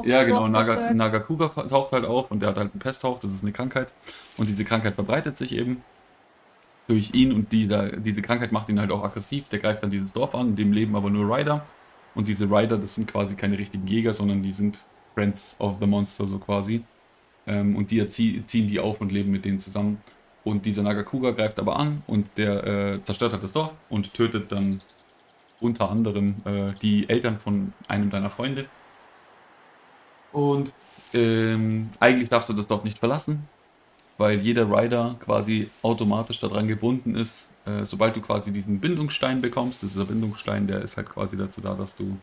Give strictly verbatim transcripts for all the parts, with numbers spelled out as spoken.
Ja, genau, Dorf Naga, zerstört. Nagakuga taucht halt auf und der hat halt einen Pesthauch, das ist eine Krankheit. Und diese Krankheit verbreitet sich eben durch ihn und dieser, diese Krankheit macht ihn halt auch aggressiv. Der greift dann dieses Dorf an, in dem leben aber nur Rider. Und diese Rider, das sind quasi keine richtigen Jäger, sondern die sind Friends of the Monster, so quasi. Ähm, und die erzie ziehen die auf und leben mit denen zusammen. Und dieser Nagakuga greift aber an und der äh, zerstört halt das Dorf und tötet dann unter anderem äh, die Eltern von einem deiner Freunde. Und ähm, eigentlich darfst du das Dorf nicht verlassen, weil jeder Rider quasi automatisch daran gebunden ist, äh, sobald du quasi diesen Bindungsstein bekommst. Dieser Bindungsstein, der ist halt quasi dazu da, dass du.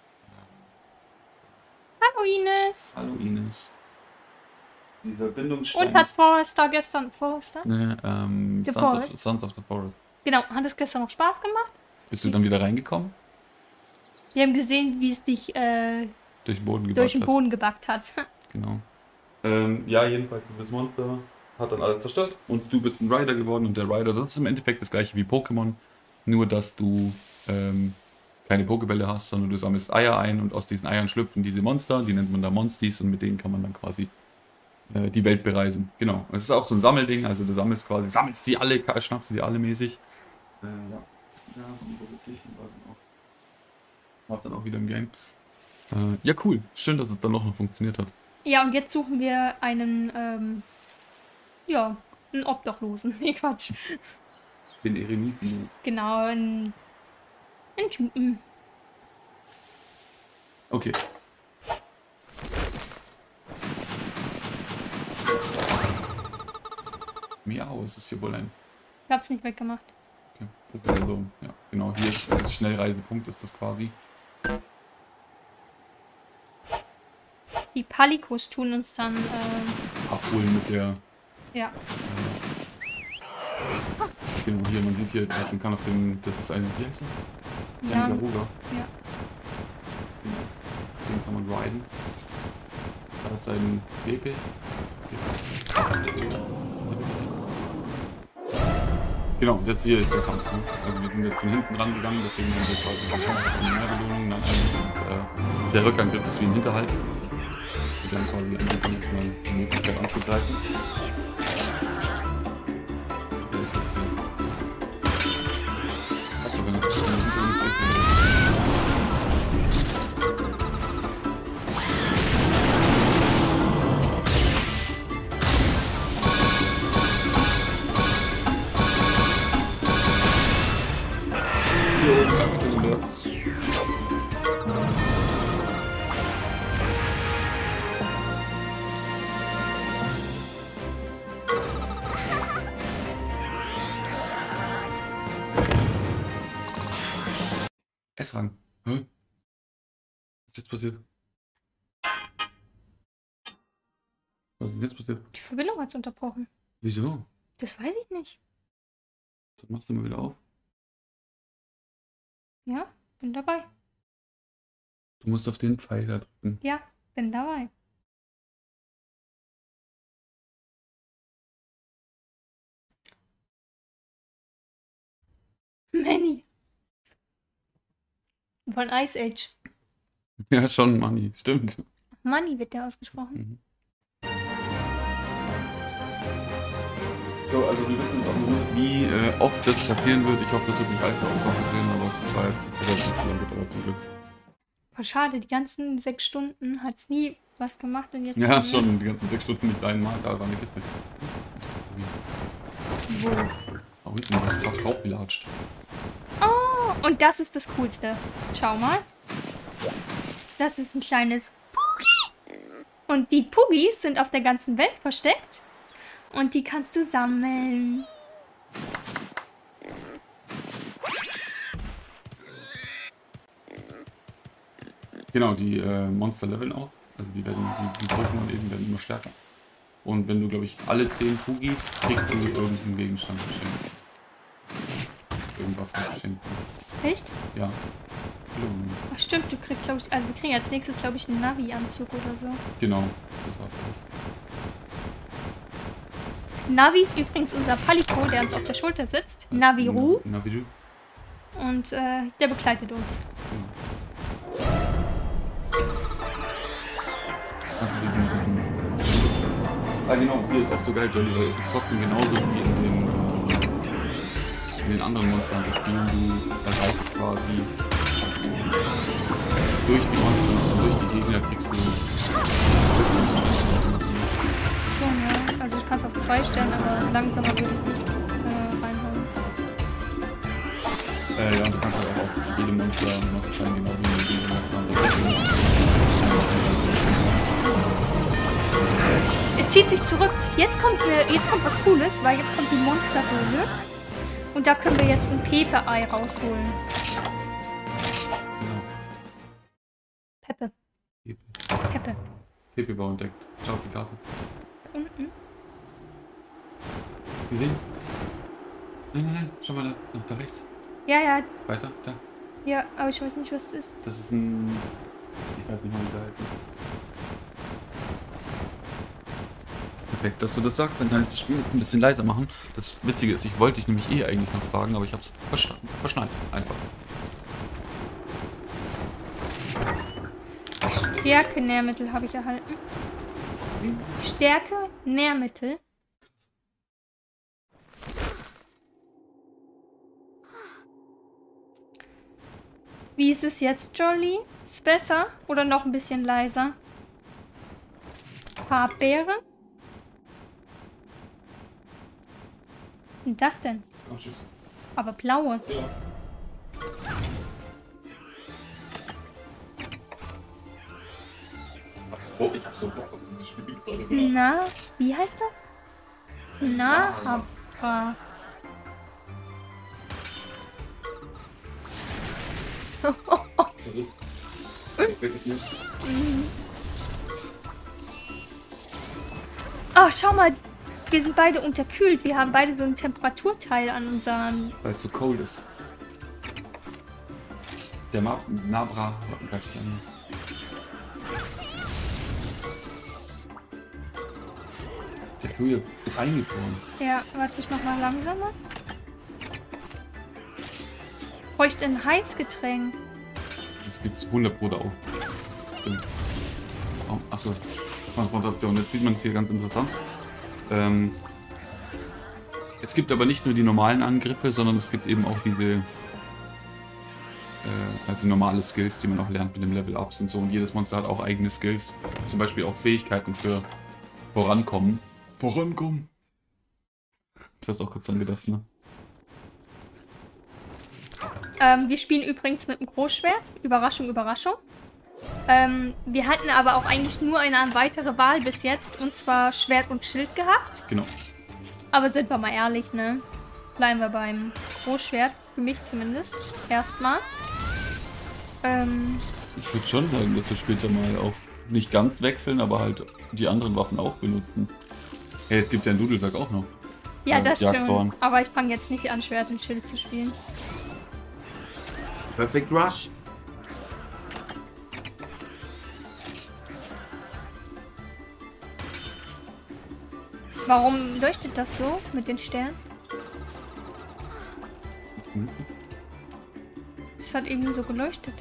Hallo Ines. Hallo Ines. Dieser Und Bindungsstein hat ist. Forrester gestern... Forrester? Ne, ähm, The Sons of, Forest. Sons of the Forest. Genau, hat es gestern noch Spaß gemacht? Bist du dann wieder reingekommen? Wir haben gesehen, wie es dich äh, Durch den Boden durch gebackt den hat. Boden gebackt hat. Genau. Ähm, ja, jedenfalls, dieses Monster hat dann alles zerstört und du bist ein Rider geworden und der Rider, das ist im Endeffekt das gleiche wie Pokémon, nur dass du ähm, keine Pokébälle hast, sondern du sammelst Eier ein und aus diesen Eiern schlüpfen diese Monster, die nennt man da Monsties und mit denen kann man dann quasi äh, die Welt bereisen. Genau. Und es ist auch so ein Sammelding, also du sammelst quasi, sammelst die alle, schnappst die alle mäßig. Äh, ja. Ja, und wirklich, war dann auch, war dann auch wieder im Game. Äh, ja, cool. Schön, dass es dann noch, noch funktioniert hat. Ja, und jetzt suchen wir einen, ähm, ja, einen Obdachlosen. Nee, Quatsch. Den Eremiten. Genau, einen, einen Typen. Okay. Miau, ist es hier wohl ein. Ich hab's nicht weggemacht. Okay. Das wäre so, ja, genau, hier ist das Schnellreisepunkt, ist das quasi. Die Palikos tun uns dann, äh, Abholen mit der. ja. Äh, genau, hier, man sieht hier, man kann auf dem. Das ist ein. Wie heißt das? Ja. Ein Garuga. Ja. Genau. Den kann man riden. Da ist ein Pepe. Genau, jetzt hier ist der Kampf. Ne? Also wir sind jetzt von hinten rangegangen, deswegen haben wir quasi die Chance auf eine Mehrbelohnung. Nein, und, äh, der Rückangriff ist wie ein Hinterhalt. Wir haben quasi angefangen, jetzt mal die Möglichkeit anzugreifen. S-Rang. Hä? Was ist jetzt passiert? Was ist denn jetzt passiert? Die Verbindung hat's unterbrochen. Wieso? Das weiß ich nicht. Dann machst du mal wieder auf. Ja, bin dabei. Du musst auf den Pfeil da drücken. Ja, bin dabei. Manny. Von Ice Age. Ja, schon, Manni. Stimmt. Manny wird der ausgesprochen. Mhm. So, also wir wissen jetzt auch noch nicht, wie äh, oft das passieren wird. Ich hoffe, das wird nicht allzu oft passieren, aber es war jetzt relativ lang gedauert zum Glück. Voll schade, die ganzen sechs Stunden hat's nie was gemacht und jetzt. Ja, schon, die ganzen sechs Stunden nicht einmal, da war eine Kiste. Wo? Oh, hinten, du hast fast draufgelatscht. Oh, und das ist das Coolste. Schau mal. Das ist ein kleines Puggy. Und die Puggis sind auf der ganzen Welt versteckt. Und die kannst du sammeln. Genau, die äh, Monster leveln auch. Also die werden, die, die Pokémon eben werden immer stärker. Und wenn du, glaube ich, alle zehn Pugis kriegst du irgendeinen Gegenstand geschenkt. Irgendwas halt geschenkt. Echt? Ja. Ach stimmt, du kriegst, glaube ich, also wir kriegen als nächstes, glaube ich, einen Navi-Anzug oder so. Genau, das war's. Navi ist übrigens unser Paliko, der uns auf der Schulter sitzt. Naviru. Naviru. Und äh, der begleitet uns. Genau. Also diesen, diesen ah genau, hier ist auch so geil, Jolly, weil es zocken genauso wie in den, äh, in den anderen Monstern des Spielen. Du erreichst quasi durch die Monster und durch die Gegner kriegst du Rüstungsstände. Schon, ja. Also ich kann es auf zwei stellen, aber langsamer würde ich es nicht äh, reinhauen. Äh, ja, und du kannst halt auch aus jedem Monster noch zeigen, genau wie in jedem Monster. Es zieht sich zurück. Jetzt kommt, äh, jetzt kommt was Cooles, weil jetzt kommt die Monsterhöhle. Und da können wir jetzt ein Pepe-Ei rausholen. Genau. Pepe. Pepe. Pepe. Pepe war entdeckt. Schau auf die Karte. Unten. Gesehen? Nein, nein, nein. Schau mal da. Noch da rechts. Ja, ja. Weiter. Da. Ja, aber ich weiß nicht, was es ist. Das ist ein... Ich weiß nicht mal, wie der heißt. Perfekt, dass du das sagst, dann kann ich das Spiel ein bisschen leiser machen. Das Witzige ist, ich wollte dich nämlich eh eigentlich noch fragen, aber ich habe es verstanden. Verschnallt. Einfach. Stärke-Nährmittel habe ich erhalten. Stärke-Nährmittel. Wie ist es jetzt, Jolly? Ist besser oder noch ein bisschen leiser? Farbbeere? Was sind das denn? Oh, shit. Aber blaue. Ja. Oh, ich hab so Bock auf dieses Spiel gerade. Na, wie heißt das? Nahabra. Oh, schau mal. Wir sind beide unterkühlt. Wir haben beide so ein Temperaturteil an unseren... Weil es so cold ist. Der Ma Nabra greift dich an. Der Kühe ist eingefroren. Ja, warte, ich mach mal langsamer. Bräuchte ein Heißgetränk. Das gibt's hundert Pro auch. Stimmt. Oh, achso, Konfrontation. Jetzt sieht man es hier ganz interessant. Ähm, es gibt aber nicht nur die normalen Angriffe, sondern es gibt eben auch diese äh, also normale Skills, die man auch lernt mit dem Level-Ups und so. Und jedes Monster hat auch eigene Skills. Zum Beispiel auch Fähigkeiten für Vorankommen. Vorankommen! Das hast du auch kurz dran gedacht, ne? Ähm, wir spielen übrigens mit einem Großschwert. Überraschung, Überraschung. Ähm, wir hatten aber auch eigentlich nur eine weitere Wahl bis jetzt. Und zwar Schwert und Schild gehabt. Genau. Aber sind wir mal ehrlich, ne? Bleiben wir beim Großschwert. Für mich zumindest. Erstmal. Ähm, Ich würde schon sagen, dass wir später mal auch nicht ganz wechseln, aber halt die anderen Waffen auch benutzen. Hey, es gibt ja einen Dudelsack auch noch. ja, Ja, das Jagdborn. stimmt. Aber ich fange jetzt nicht an, Schwert und Schild zu spielen. Perfect Rush. Warum leuchtet das so mit den Sternen? Das hat eben so geleuchtet.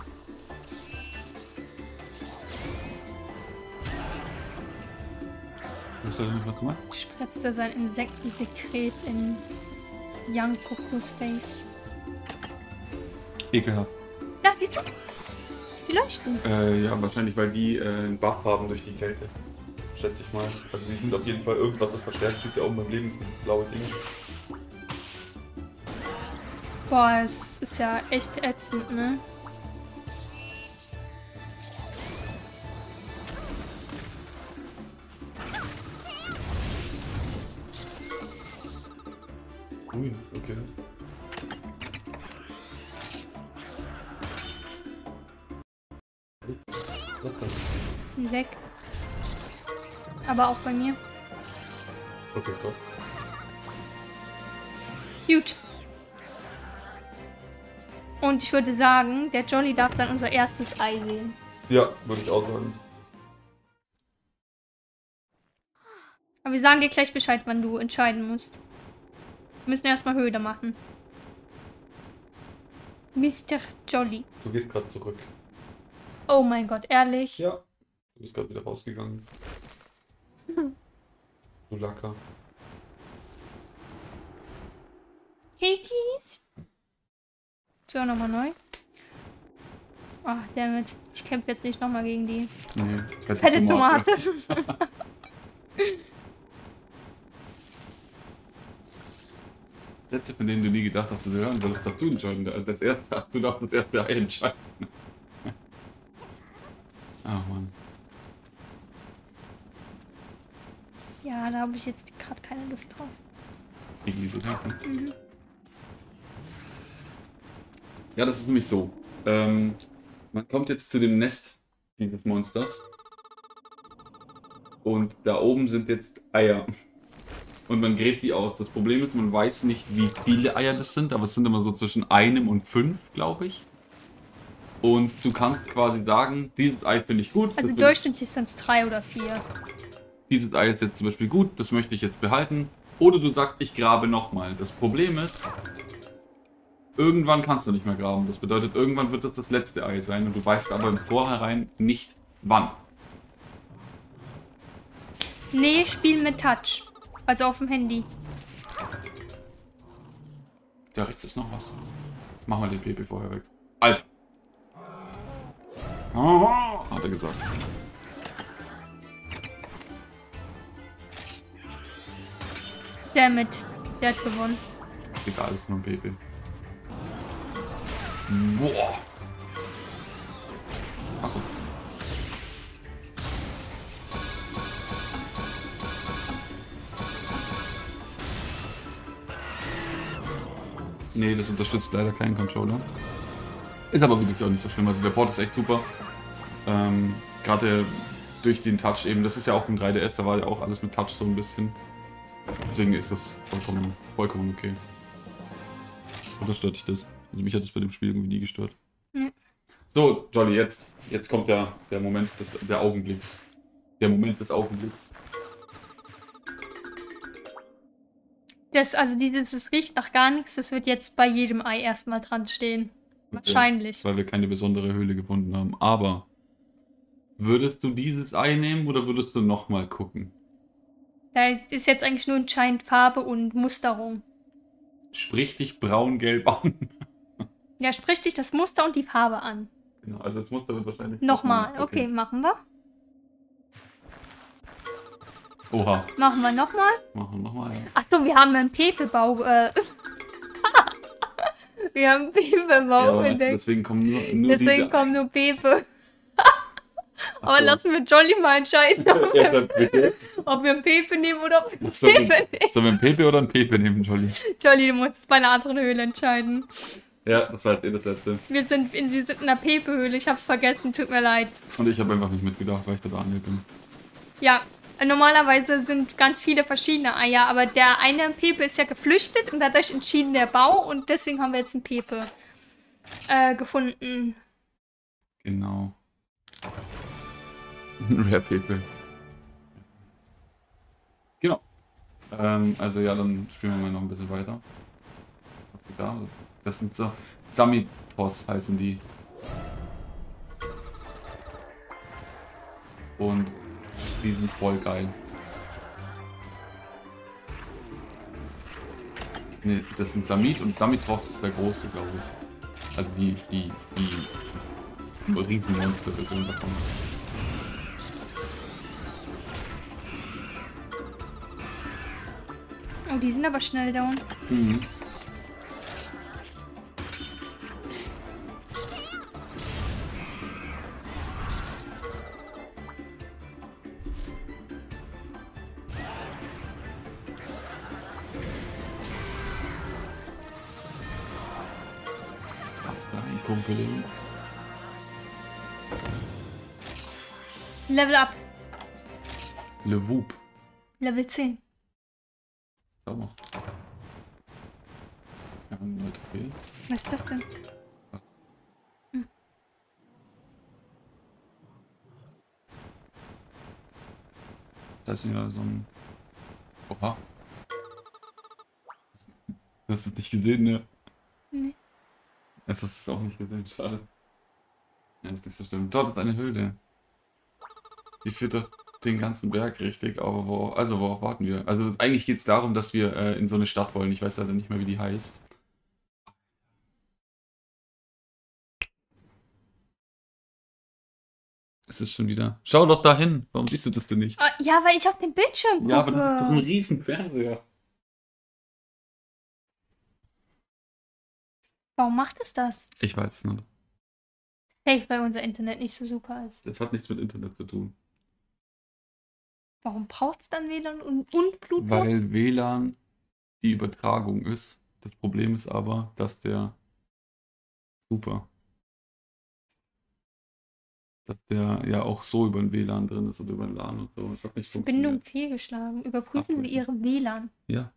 Hast du da noch was gemacht? Spritzt er sein Insektensekret in Young Gokus Face. Ekelhaft. Das siehst du? Die leuchten. Äh, ja, wahrscheinlich, weil die äh, einen Buff haben durch die Kälte. Schätze ich mal. Also die sind auf jeden Fall irgendwas, das verstärkt. Siehst du ja oben beim Leben, dieses blaue Ding. Boah, es ist ja echt ätzend, ne? Ui, okay. Weg. Aber auch bei mir. Okay, top. Gut. Und ich würde sagen, der Jolly darf dann unser erstes Ei sehen. Ja, würde ich auch sagen. Aber wir sagen dir gleich Bescheid, wann du entscheiden musst. Wir müssen erstmal Höhle machen. Mister Jolly. Du gehst gerade zurück. Oh mein Gott, ehrlich? Ja. Du bist gerade wieder rausgegangen. Du Lacker. Kekis. So, nochmal neu. Ach, damit. Ich kämpfe jetzt nicht nochmal gegen die Nee, fette Tomate. Sätze, von denen du nie gedacht hast, dass du hören würdest, dass du entscheiden. Das erste, du darfst das erste Ei entscheiden. Ach Mann. Ja, da habe ich jetzt gerade keine Lust drauf. Gegen diese Kämpfen. Mhm. Ja, das ist nämlich so. Ähm, man kommt jetzt zu dem Nest dieses Monsters. Und da oben sind jetzt Eier. Und man gräbt die aus. Das Problem ist, man weiß nicht, wie viele Eier das sind, aber es sind immer so zwischen einem und fünf, glaube ich. Und du kannst quasi sagen, dieses Ei finde ich gut. Also durchschnittlich sind es drei oder vier. Dieses Ei ist jetzt zum Beispiel gut, das möchte ich jetzt behalten. Oder du sagst, ich grabe nochmal. Das Problem ist, irgendwann kannst du nicht mehr graben. Das bedeutet, irgendwann wird das das letzte Ei sein und du weißt aber im Vorhinein nicht, wann. Nee, Spiel mit Touch. Also auf dem Handy. Da rechts ist noch was. Mach mal den Baby vorher weg. Alter! Oh, hat er gesagt. Damit. Der hat gewonnen. Egal, ist nur ein Baby. Boah! Achso. Nee, das unterstützt leider keinen Controller. Ist aber wirklich auch nicht so schlimm. Also der Port ist echt super. Ähm, Gerade durch den Touch eben. Das ist ja auch im drei D S, da war ja auch alles mit Touch so ein bisschen. Deswegen ist das vollkommen, vollkommen okay. Oder stört dich das? Also mich hat das bei dem Spiel irgendwie nie gestört. Ja. So, Jolly, jetzt. Jetzt kommt der, der Moment des der Augenblicks. Der Moment des Augenblicks. Das, also dieses, es riecht nach gar nichts, das wird jetzt bei jedem Ei erstmal dran stehen. Wahrscheinlich. Okay, weil wir keine besondere Höhle gefunden haben. Aber würdest du dieses Ei nehmen oder würdest du nochmal gucken? Da ist jetzt eigentlich nur entscheidend Farbe und Musterung. Sprich dich braun-gelb an. Ja, sprich dich das Muster und die Farbe an. Genau, also das Muster wird wahrscheinlich... Nochmal, okay. okay, machen wir. Oha. Machen wir nochmal. Machen wir nochmal, ja. Achso, wir haben einen Pepebau. Äh wir haben einen Pepebau. Ja, weißt du, deswegen kommen nur, nur Deswegen diese... kommen nur Pepe. Aber so. lassen wir Jolly mal entscheiden, ob, Ja, wir, bitte. ob wir einen Pepe nehmen oder ob wir einen Sollen Pepe wir, nehmen. sollen wir einen Pepe oder einen Pepe nehmen, Jolly? Jolly, du musst bei einer anderen Höhle entscheiden. Ja, das war jetzt eh das letzte. Wir sind in, wir sind in einer Pepe-Höhle, ich hab's vergessen, tut mir leid. Und ich habe einfach nicht mitgedacht, weil ich da Daniel bin. Ja, normalerweise sind ganz viele verschiedene Eier, aber der eine Pepe ist ja geflüchtet und dadurch entschieden der Bau und deswegen haben wir jetzt einen Pepe äh, gefunden. Genau. Rare Pepe. Genau. Ähm, also ja, dann spielen wir mal noch ein bisschen weiter. Was geht da? Das sind so Samitos heißen die. Und die sind voll geil. Ne, das sind Samit und Samitos ist der große, glaube ich. Also die, die, die Riesenmonster-Version davon. Oh, die sind aber schnell down. Mhm. Was da ein Kumpel? Level up. Le Whoop. Level zehn. Sauber. Ja, ein neues Trophäe. Was ist das denn? Hm. Da ist wieder so ein... Oha. Du hast es nicht gesehen, ne? Nee. Es ist auch nicht gesehen, schade. Ja, ist nicht so schlimm. Dort ist eine Höhle. Die führt doch den ganzen Berg richtig, aber wo, also worauf warten wir? Also eigentlich geht es darum, dass wir äh, in so eine Stadt wollen. Ich weiß leider nicht mehr, wie die heißt. Es ist schon wieder. Schau doch da hin. Warum siehst du das denn nicht? Ah, ja, weil ich auf den Bildschirm gucke. Ja, aber das ist doch ein riesen Fernseher. Warum macht es das? Ich weiß es nicht. Safe, weil unser Internet nicht so super ist. Das hat nichts mit Internet zu tun. Warum braucht es dann W L A N und, und Bluetooth? Weil W L A N die Übertragung ist. Das Problem ist aber, dass der super. Dass der ja auch so über ein W L A N drin ist oder über ein LAN und so. Das hat nicht Verbindung funktioniert. fehlgeschlagen. Überprüfen Sie Abbrechen. Ihre W L A N. Ja.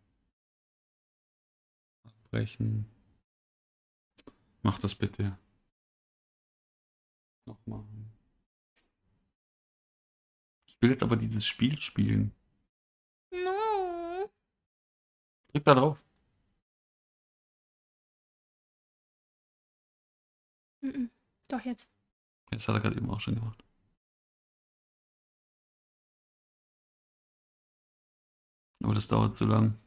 Abbrechen. Mach das bitte. Nochmal. Ich will jetzt aber dieses Spiel spielen. No. Drück da drauf. Mhm. Doch jetzt. Das hat er gerade eben auch schon gemacht. Aber das dauert zu lang.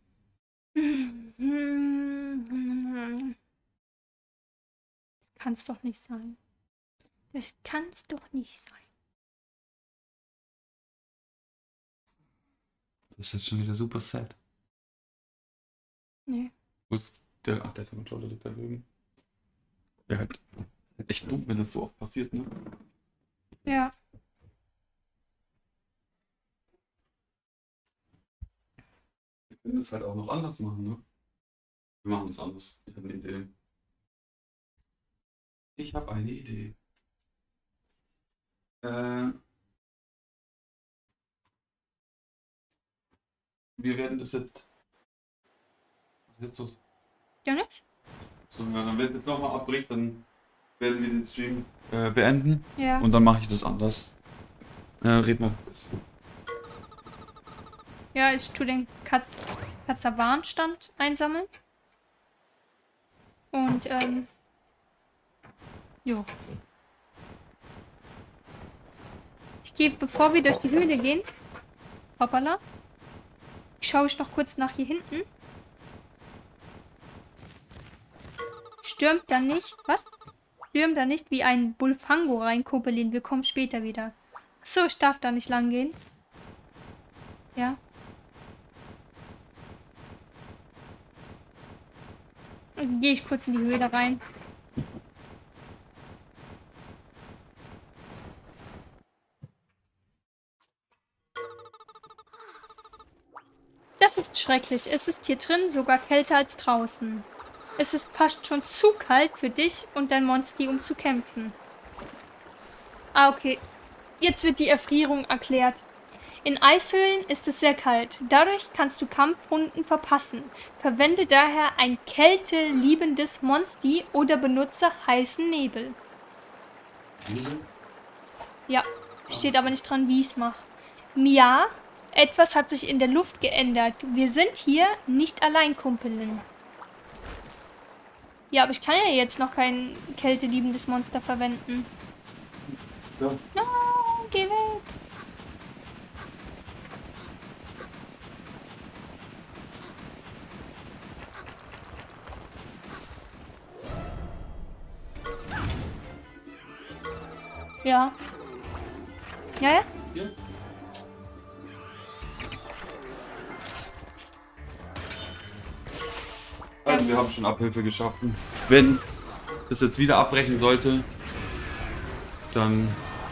Das kann's doch nicht sein. Das kann's doch nicht sein. Das ist jetzt schon wieder super sad. Nee. Wo ist der? Ach, der Controller liegt da drüben. Ja, halt. Ist halt echt dumm, wenn das so oft passiert, ne? Ja. Wir können das halt auch noch anders machen, ne? Wir machen es anders. Ich habe eine Idee. Ich habe eine Idee. Äh, wir werden das jetzt. Was ist jetzt los? Ja, nicht? So, ja, dann wenn es jetzt nochmal abbricht, dann werden wir den Stream äh, beenden. Ja. Und dann mache ich das anders. Äh, red mal. Ja, ich tue den Katz Katzawarnstand einsammeln. Und, ähm. Jo. Ich gehe, bevor wir durch die Höhle gehen. Hoppala. Schaue ich noch kurz nach hier hinten. Stürmt dann nicht. Was? Stürmt da nicht wie ein Bullfango rein, Kopelin. Wir kommen später wieder. Achso, ich darf da nicht lang gehen. Ja. Dann gehe ich kurz in die Höhle rein. Das ist schrecklich. Es ist hier drin sogar kälter als draußen. Es ist fast schon zu kalt für dich und dein Monster, um zu kämpfen. Ah, okay. Jetzt wird die Erfrierung erklärt. In Eishöhlen ist es sehr kalt. Dadurch kannst du Kampfrunden verpassen. Verwende daher ein kälteliebendes Monster oder benutze heißen Nebel. Ja, steht aber nicht dran, wie ich es mache. Mia, etwas hat sich in der Luft geändert. Wir sind hier nicht allein, Kumpelin. Ja, aber ich kann ja jetzt noch kein kälteliebendes Monster verwenden. Ja. No, geh weg. Ja. Ja, ja? Hier? Also wir haben schon Abhilfe geschaffen. Wenn das jetzt wieder abbrechen sollte, dann...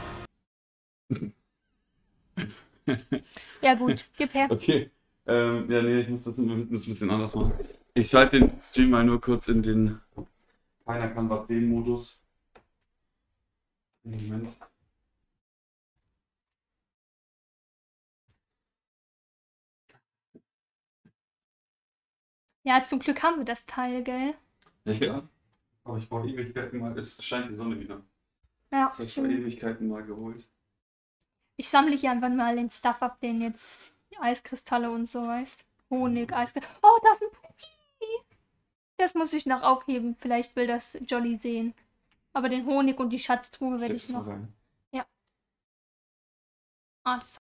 Ja gut, gib her. Okay. Ähm, ja, nee, ich muss das, wir müssen das ein bisschen anders machen. Ich schalte den Stream mal nur kurz in den Keiner kann was sehen Modus. Moment. Ja, zum Glück haben wir das Teil, gell? Ja, aber ich brauche Ewigkeiten mal. Es scheint die Sonne wieder. Ja, Das habe ich vor schön. Ewigkeiten mal geholt. Ich sammle hier einfach mal den Stuff ab, den jetzt Eiskristalle und so, weißt. Honig, Eiskristalle. Oh, da ist ein Puki. Das muss ich noch aufheben. Vielleicht will das Jolly sehen. Aber den Honig und die Schatztruhe werde ich Steck's mal noch. rein. Ah, das